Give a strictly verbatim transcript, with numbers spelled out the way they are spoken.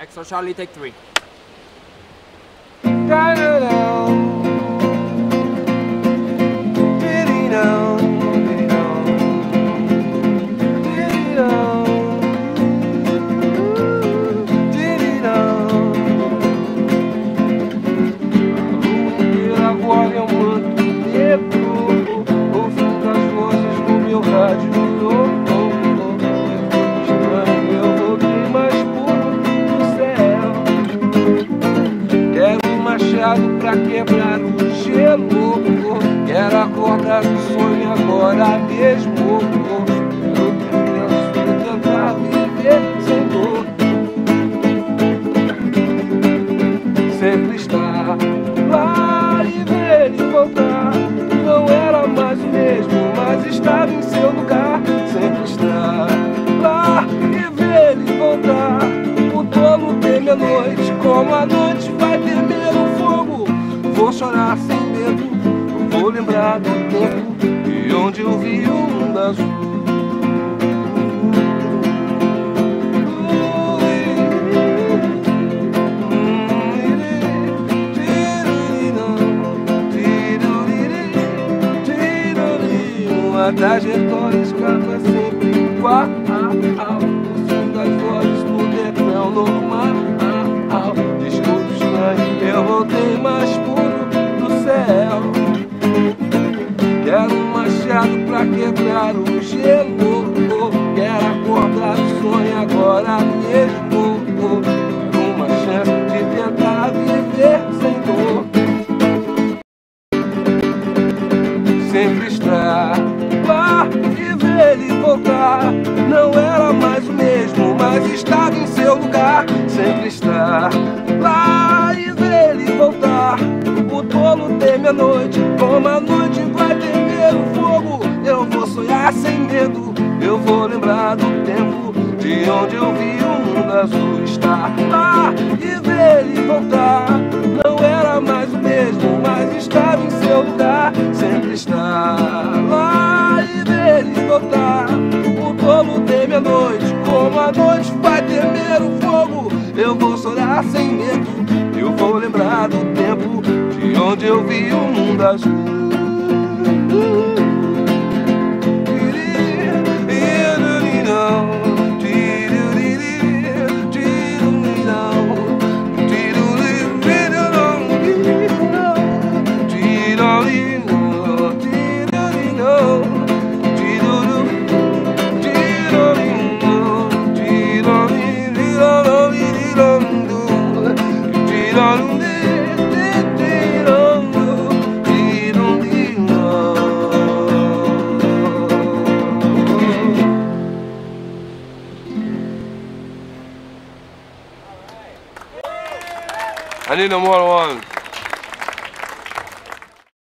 Extra Charlie, take three. Agora é um manto negro, ouvindo as vozes no meu rádio. Oh, oh, oh. Estranho, eu voltei mais puro do céu. Quero um machado pra quebrar o gelo. Quero acordar do sonho agora mesmo. Eu penso tentar viver sem dor. Sempre estar lá e ver ele voltar. Não era mais o mesmo, mas estava em seu lugar. Sempre estar lá e ver ele voltar. O tolo teme a noite, como a noite vai temer o fogo. Vou chorar sem medo, vou lembrar do tempo e onde eu vi o mundo azul. A trajetória escapa sempre igual. O som das vozes no refrão normal. Desculpe, estranho, eu voltei mais puro do céu. Quero um machado pra quebrar o gelo. Quero acordar do sonho agora mesmo. Quero uma chance de tentar viver sem dor. Sempre estar lá e ver ele voltar. Não era mais o mesmo, mas estava em seu lugar. Sempre estar lá e ver ele voltar. O tolo teme a noite, como a noite vai temer o fogo. Eu vou sonhar sem medo, eu vou lembrar do tempo de onde eu vi o mundo azul. Estar lá e ver ele voltar. Não era mais o mesmo, mas estava em seu lugar. Sempre estar lá e ver ele voltar. O tolo teme a noite, como a noite vai temer o fogo. Eu vou chorar sem medo, eu vou lembrar do tempo de onde eu vi o mundo azul. I need no more one.